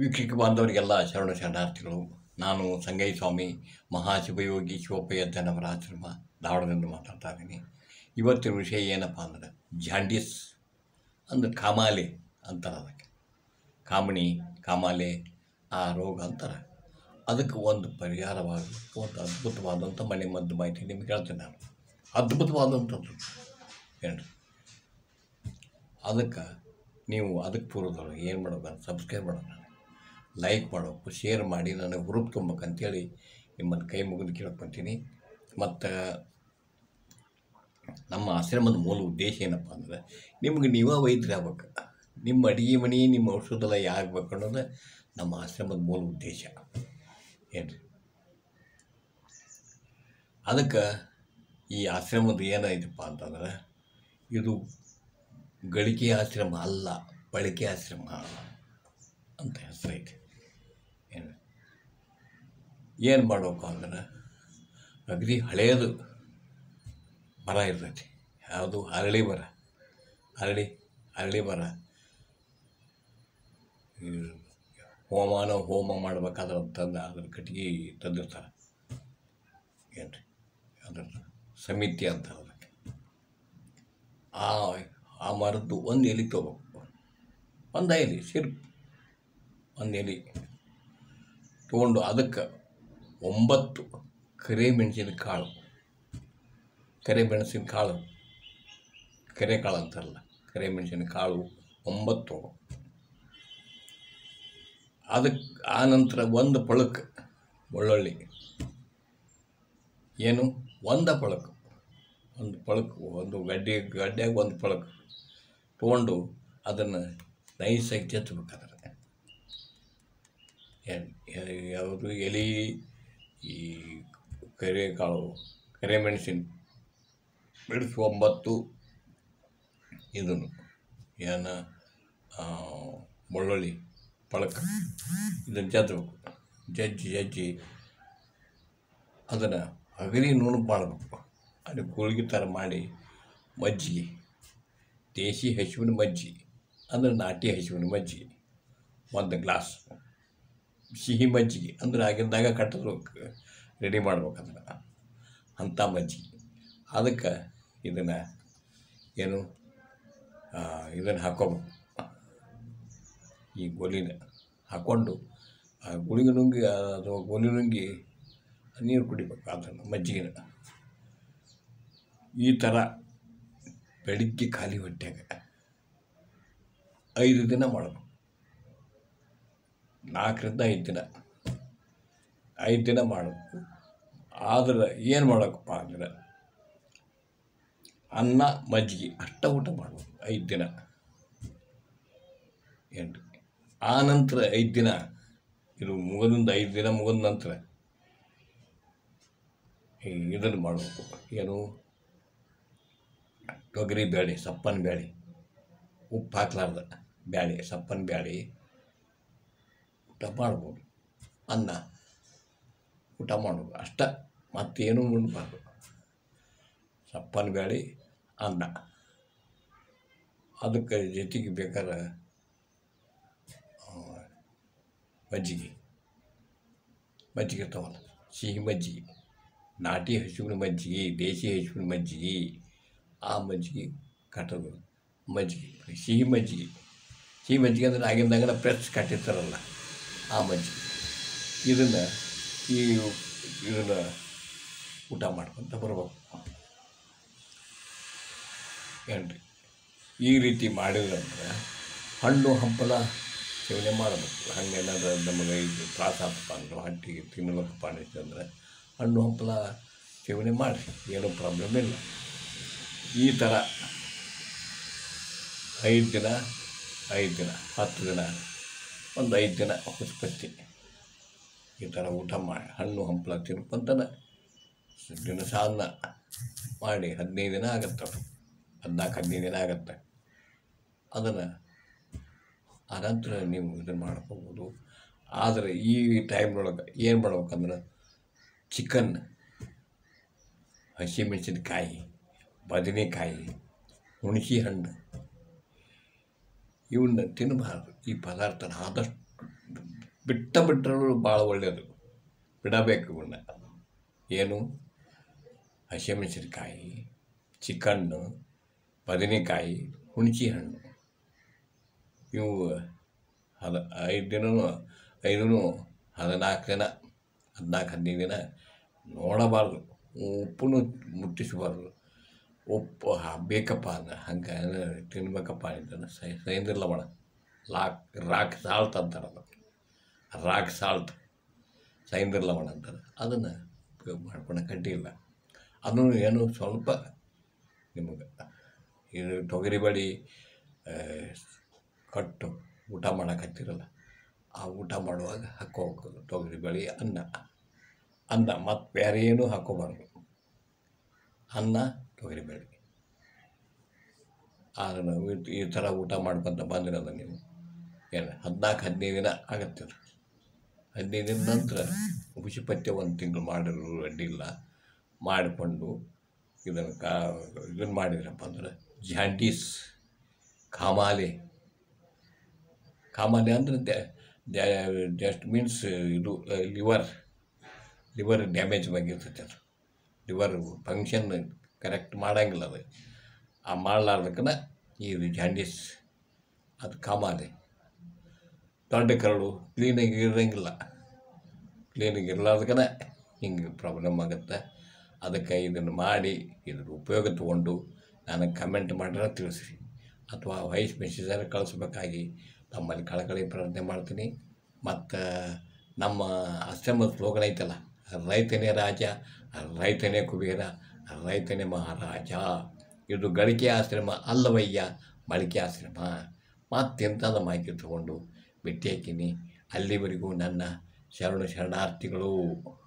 ವೀಕ್ಷಕ ಬಾಂಧವರಿಗೆಲ್ಲ ಶರಣ ಶರಣಾರ್ಥಿಗಳು. ನಾನು ಸಂಗಯ್ಯ ಸ್ವಾಮಿ ಮಹಾಶಿವಯೋಗಿ ಶಿವೋಪಯಜ್ಜನವರ ಆಶ್ರಮ ಧಾರವಾಡದಿಂದ ಮಾತಾಡ್ತಾ ಇದ್ದೀನಿ. ಇವತ್ತಿನ ವಿಷಯ ಏನಪ್ಪ ಅಂದ್ರೆ ಜಾಂಡೀಸ್ ಅಂದ್ರೆ ಕಾಮಾಲೆ ಅಂತಾರೆ. ಅದಕ್ಕೆ ಕಾಮಣಿ ಕಾಮಾಲೆ ಆ ರೋಗ ಅಂತಾರೆ. ಅದಕ್ಕೆ ಒಂದು ಪರಿಹಾರವಾಗಿ ಒಂದು ಅದ್ಭುತವಾದಂಥ ಮನೆ ಮದ್ದು ಮಾಹಿತಿ ನಿಮ್ಗೆ ಹೇಳ್ತೀನಿ ನಾನು. ಅದ್ಭುತವಾದಂಥದ್ದು ಏನು ಅದಕ್ಕೆ ನೀವು ಅದಕ್ಕೆ ಪೂರ್ವದೊಳಗೆ ಏನು ಮಾಡ್ಬೇಕು, ಸಬ್ಸ್ಕ್ರೈಬ್ ಮಾಡೋಣ, ಲೈಕ್ ಮಾಡಬೇಕು, ಶೇರ್ ಮಾಡಿ ನನಗೆ ಹುರುಪು ತುಂಬಬೇಕಂತೇಳಿ ನಿಮ್ಮನ್ನು ಕೈ ಮುಗಿದು ಕೇಳ್ಕೊತೀನಿ. ಮತ್ತು ನಮ್ಮ ಆಶ್ರಮದ ಮೂಲ ಉದ್ದೇಶ ಏನಪ್ಪ ಅಂದ್ರೆ ನಿಮ್ಗೆ ನೀವೇ ವೈದ್ಯರು ಆಗ್ಬೇಕು. ನಿಮ್ಮ ಅಡುಗೆ ಮನೆ ನಿಮ್ಮ ಔಷಧೆಲ್ಲ ಆಗಬೇಕು ಅನ್ನೋದು ನಮ್ಮ ಆಶ್ರಮದ ಮೂಲ ಉದ್ದೇಶ ಏನು. ಅದಕ್ಕೆ ಈ ಆಶ್ರಮದ ಏನೈತಪ್ಪ ಅಂತಂದ್ರೆ ಇದು ಗಳಿಕೆ ಆಶ್ರಮ ಅಲ್ಲ, ಬಳಕೆ ಆಶ್ರಮ ಅಂತ ಹೆಸರೈತೆ. ಏನು ಮಾಡಬೇಕು ಅಂದ್ರೆ ಅಗದಿ ಹಳೆಯದು ಮರ ಇರ್ತೈತಿ. ಯಾವುದು ಅರಳಿ ಮರ, ಅರಳಿ ಮರ ಹೋಮ ಮಾಡ್ಬೇಕಾದ್ರೆ ತಂದು ಅದ್ರ ಕಟ್ಟಿಗೆ ತಂದಿರ್ತಾರೆ. ಏನು ರೀ ಅದ್ರ ಸಮಿತಿ ಅಂತ ಅದಕ್ಕೆ. ಆ ಮರದ್ದು ಒಂದು ಎಲೆ ತೊಗೋಬೇಕು, ಒಂದು ಎಲೆ ಒಂದು ಎಲೆ ತೊಗೊಂಡು ಅದಕ್ಕೆ 9 ಕರಿಮೆಣಸಿನಕಾಳು ಕರೆಕಾಳು ಅಂತಾರಲ್ಲ, ಕರಿಮೆಣಸಿನಕಾಳು 9 ತೊಗೋ. ಅದಕ್ಕೆ ಆನಂತರ ಒಂದು ಪಳಕ್ಕೆ ಬೆಳ್ಳುಳ್ಳಿ, ಏನು ಒಂದು ಗಡ್ಡೆಯಾಗ ಒಂದು ಪಳಕ್ಕೆ ತೊಗೊಂಡು ಅದನ್ನು ನೈಸಾಗಿ ಜಜ್ಬೇಕಾದ್ರೆ ಯಾವುದು ಎಲೆ ಈ ಕರಿಮೆಣಸಿನ ಬಿಡಿಸಿ 9 ಇದನ್ನು ಏನು ಬೆಳ್ಳುಳ್ಳಿ ಪಳಕ್ಕೆ ಇದನ್ನು ಜಜ್ಬೇಕು. ಜಜ್ಜಿ ಅದನ್ನು ಅಗದಿ ನುಣುಪು ಮಾಡಬೇಕು. ಅದು ಗುಳಿಗೆ ಥರ ಮಾಡಿ ಮಜ್ಜಿಗೆ, ದೇಸಿ ಹಸುವಿನ ಮಜ್ಜಿಗೆ ಅಂದ್ರೆ ನಾಟಿ ಹಸುವಿನ ಮಜ್ಜಿಗೆ 1 ಗ್ಲಾಸ್, ಸಿಹಿ ಮಜ್ಜಿಗೆ ಅಂದ್ರೆ ಆಗಿದ್ದಾಗ ಕಟ್ಟೋದು ರೆಡಿ ಮಾಡ್ಬೇಕಂದ್ರೆ ಅಂಥ ಮಜ್ಜಿಗೆ. ಅದಕ್ಕೆ ಇದನ್ನು ಹಾಕ್ಕೋಬೇಕು. ಈ ಗೋಲಿನ ಹಾಕ್ಕೊಂಡು ಆ ಗುಳಿಗೆ ನುಂಗಿ ಅಥವಾ ಗೋಲಿ ನುಂಗಿ ನೀರು ಕುಡಿಬೇಕು. ಅದನ್ನು ಮಜ್ಜಿಗೆನ ಈ ಥರ ಬೆಳಿಗ್ಗೆ ಖಾಲಿ ಹೊಟ್ಟೆಗ 5 ದಿನ ಮಾಡಬೇಕು. 4 ರಿಂದ 5 ದಿನ ಮಾಡಬೇಕು. ಆದ್ರೆ ಏನು ಮಾಡೋಕ್ಕಪ್ಪ ಅಂದ್ರೆ ಅನ್ನ ಮಜ್ಜಿಗೆ ಅಷ್ಟ ಊಟ ಮಾಡಬೇಕು 5 ದಿನ. ಏನು ಆ ನಂತರ 5 ದಿನ ಇದು ಮುಗಿದಿಂದ 5 ದಿನ ಮುಗಿದ ನಂತರ ಇದನ್ನು ಮಾಡಬೇಕು. ಏನು ತೊಗರಿ ಬೇಳೆ, ಸಪ್ಪನ ಬೇಳೆ, ಉಪ್ಪು ಹಾಕ್ಲಾರ್ದ ಬೇಳೆ, ಸಪ್ಪನ ಬೇಳೆ ಊಟ ಮಾಡ್ಬೋದು. ಅನ್ನ ಊಟ ಮಾಡೋದು ಅಷ್ಟ, ಮತ್ತೇನು ಉಣ್ಬಾರ್ದು. ಸಪ್ಪನ ಬೇಳೆ ಅನ್ನ, ಅದಕ್ಕೆ ಜೊತೆಗೆ ಬೇಕಾದ್ರೆ ಮಜ್ಜಿಗೆ ಇರ್ತಾವಲ್ಲ, ಸಿಹಿ ಮಜ್ಜಿಗೆ, ನಾಟಿ ಹಸುವಿನ ಮಜ್ಜಿಗೆ, ದೇಸಿ ಹಸುವಿನ ಮಜ್ಜಿಗೆ, ಆ ಮಜ್ಜಿಗೆ ಕಟ್ಟೋದು. ಸಿಹಿ ಮಜ್ಜಿಗೆ ಅಂದ್ರೆ ಆಗಿಂದಾಗ ಪ್ರೆಸ್ ಕಟ್ಟಿರ್ತಾರಲ್ಲ ಆ ಮಜ್ಜಿಗೆ. ಇದನ್ನು ಊಟ ಮಾಡ್ಕೊತ ಬರ್ಬೇಕು. ಏನ್ರಿ ಈ ರೀತಿ ಮಾಡಿದ್ರಂದ್ರೆ ಹಣ್ಣು ಹಂಪಲ ಸೇವನೆ ಮಾಡಬೇಕು. ಹಂಗೇನಾದ್ರೆ ನಮಗೆ ಇದು ತ್ರಾಸ ಆಗ್ತಪ್ಪ ಅಂದ್ರೆ ಹೊಟ್ಟಿಗೆ ತಿನ್ನಬೇಕಪ್ಪ ಅನ್ನಿಸ್ತಂದ್ರೆ ಹಣ್ಣು ಹಂಪಲ ಸೇವನೆ ಮಾಡಿರಿ, ಏನೂ ಪ್ರಾಬ್ಲಮ್ ಇಲ್ಲ. ಈ ಥರ 5 ದಿನ 10 ದಿನ ಒಂದು 5 ದಿನ ಹೊಸಪತ್ತಿ ಈ ಥರ ಊಟ ಮಾಡಿ ಹಣ್ಣು ಹಂಪಲ ತಿನ್ಕೊಂತಾನೆ ದಿನಸಾನ ಮಾಡಿ 15 ದಿನ ಆಗುತ್ತೆ. 14-15 ದಿನ ಆಗುತ್ತೆ. ಅದನ್ನು ಆನಂತರ ನೀವು ಇದನ್ನು ಮಾಡ್ಕೋಬೋದು. ಆದರೆ ಈ ಟೈಮ್ನೊಳಗೆ ಏನು ಮಾಡ್ಬೇಕಂದ್ರೆ ಚಿಕನ್, ಹಸಿಮೆಣಸಿನಕಾಯಿ, ಬದನೆಕಾಯಿ, ಹುಣಸೆ ಹಣ್ಣು ಇವನ್ನ ತಿನ್ನಬಾರ್ದು. ಈ ಪದಾರ್ಥನ ಆದಷ್ಟು ಬಿಟ್ಟರೂ ಭಾಳ ಒಳ್ಳೆಯದು. ಬಿಡಬೇಕು ಇವನ್ನ. ಏನು? ಹಸಿಮೆಣಸಿನಕಾಯಿ, ಚಿಕನ್ನು, ಬದನೆಕಾಯಿ, ಹುಣಸೆ ಹಣ್ಣು, ಇವು 5 ದಿನವೂ 14 ದಿನ 14-15 ದಿನ ನೋಡಬಾರ್ದು. ಉಪ್ಪನ್ನು ಮುಟ್ಟಿಸಬಾರ್ದು. ಉಪ್ಪು ಬೇಕಪ್ಪ ಅಂದ್ರೆ ಹಂಗೆ ತಿನ್ಬೇಕಪ್ಪ ಅಂತಂದ್ರೆ ಸೈಂಧವ ಲವಣ, ರಾಕ್ ಸಾಲ್ಟ್ ಅಂತಾರೆ. ಅದಕ್ಕೆ ರಾಕ್ ಸಾಲ್ಟ್, ಸೈಂಧವ ಲವಣ ಅಂತಾರೆ. ಅದನ್ನು ಉಪಯೋಗ ಮಾಡ್ಕೊಂಡು ಕಡ್ಡಿಲ್ಲ. ಅದನ್ನು ಏನು ಸ್ವಲ್ಪ ನಿಮಗೆ ಇದು ತೊಗರಿಬೇಳೆ ಕಟ್ಟು ಊಟ ಮಾಡೋಕತ್ತಿರಲ್ಲ, ಆ ಊಟ ಮಾಡುವಾಗ ಹಾಕ್ಕೋಬೇಕು. ತೊಗರಿಬೇಳೆ ಅನ್ನ ಮತ್ತು ಬೇರೆ ಏನೂ ಹಾಕ್ಕೋಬಾರ್ದು. ಅನ್ನ, ತೊಗರಿಬೇಳೆ ಅದನ್ನು ಈ ಥರ ಊಟ ಮಾಡ್ಕೊತ ಬಂದಿರೋದ ನೀವು ಏನು 14-15 ದಿನ ಆಗತ್ತೆ. 15 ದಿನದ ನಂತರ ಹುಸಿ ಪಥ್ಯ 1 ತಿಂಗಳು ಮಾಡಿದ್ರು ಅಡ್ಡಿಲ್ಲ. ಮಾಡಿಕೊಂಡು ಇದನ್ನು ಮಾಡಿದ್ರಪ್ಪ ಅಂದ್ರೆ ಜಾಂಡೀಸ್, ಕಾಮಾಲೆ ಅಂದರೆ ಜಸ್ಟ್ ಮೀನ್ಸ್ ಇದು ಲಿವರ್ ಡ್ಯಾಮೇಜ್ ಆಗಿರ್ತೈತೆ. ಅದು ಲಿವರ್ ಫಂಕ್ಷನ್ ಕರೆಕ್ಟ್ ಮಾಡೋಂಗಿಲ್ಲ. ಅದು ಆ ಮಾಡಲಾರ್ದಕ್ಕನ ಇದು ಜಾಂಡೀಸ್, ಅದು ಕಾಮಾಲೆ. ದೊಡ್ಡ ಕರಳು ಕ್ಲೀನಾಗಿ ಇರಲಾರ್ದಕ್ಕನ ಹಿಂಗೆ ಪ್ರಾಬ್ಲಮ್ ಆಗುತ್ತೆ. ಅದಕ್ಕೆ ಇದನ್ನು ಮಾಡಿ ಇದ್ರ ಉಪಯೋಗ ತೊಗೊಂಡು ನನಗೆ ಕಮೆಂಟ್ ಮಾಡಿದ್ರೆ ತಿಳಿಸ್ರಿ, ಅಥವಾ ವಾಯ್ಸ್ ಮೆಸೇಜಲ್ಲಿ ಕಳಿಸ್ಬೇಕಾಗಿ ತಮ್ಮಲ್ಲಿ ಕಳಕಳಿ ಪ್ರಾರ್ಥನೆ ಮಾಡ್ತೀನಿ. ಮತ್ತು ನಮ್ಮ ಆಶ್ರಮದ ಸ್ಲೋಗನ್ ಐತಲ್ಲ, ರೈತನೇ ರಾಜ, ರೈತನೇ ಕುಬೇರ, ರೈತನೇ ಮಹಾರಾಜ. ಇದು ಗಳಿಕೆ ಆಶ್ರಮ ಅಲ್ಲವಯ್ಯ, ಬಳಕೆ ಆಶ್ರಮ. ಮತ್ತೆಂಥದ್ದು ಮಾಹಿತಿ ತೊಗೊಂಡು ಭೇಟಿ ಹಾಕೀನಿ. ಅಲ್ಲಿವರೆಗೂ ನನ್ನ ಶರಣಾರ್ಥಿಗಳು.